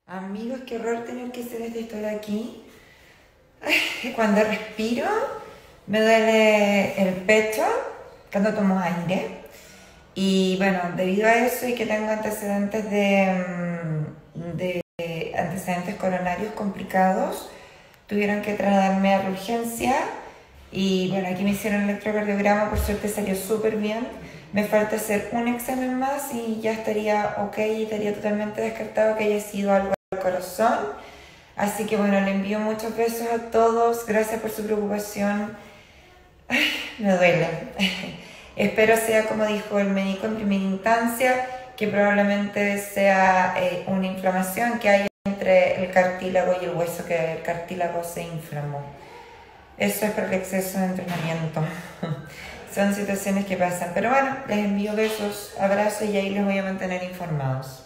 Amigos, qué horror tener que hacer esta historia aquí. Ay, cuando respiro, me duele el pecho cuando tomo aire. Y bueno, debido a eso y que tengo antecedentes de antecedentes coronarios complicados, tuvieron que trasladarme a la urgencia. Y bueno, aquí me hicieron el electrocardiograma, por suerte salió súper bien. Me falta hacer un examen más y ya estaría ok, estaría totalmente descartado que haya sido algo del corazón. Así que bueno, le envío muchos besos a todos, gracias por su preocupación. Ay, me duele. Espero sea como dijo el médico en primera instancia, que probablemente sea una inflamación que hay entre el cartílago y el hueso, que el cartílago se inflamó. Eso es por el exceso de entrenamiento. Son situaciones que pasan. Pero bueno, les envío besos, abrazos y ahí les voy a mantener informados.